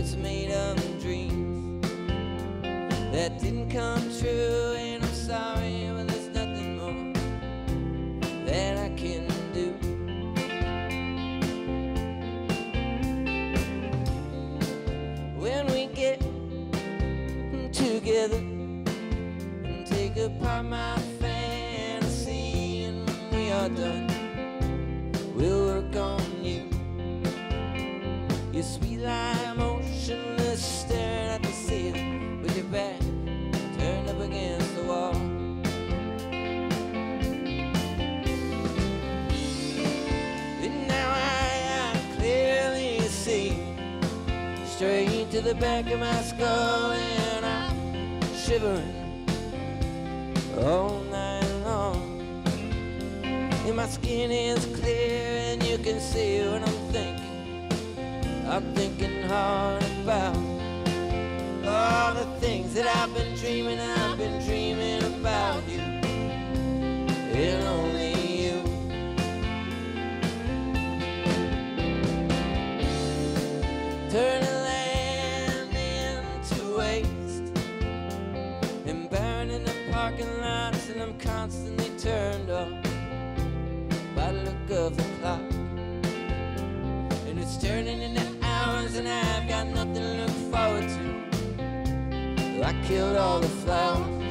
it's made of dreams that didn't come true. And I'm sorry, but there's nothing more that I can do. When we get together and take apart my fantasy, and when we are done, we'll work on you. You're sweet like emotionless, staring at the ceiling with your back turned up against the wall. And now I clearly see straight to the back of my skull, and I'm shivering all night long. And my skin is clear and you can see what I'm thinking. I'm thinking hard about all the things that I've been dreaming. I've been dreaming about you and only you. Turning land into waste and burning the parking lots, and I'm constantly turned off by the look of the clock. And it's turning into hours and I've got nothing to look forward to. I killed all the flowers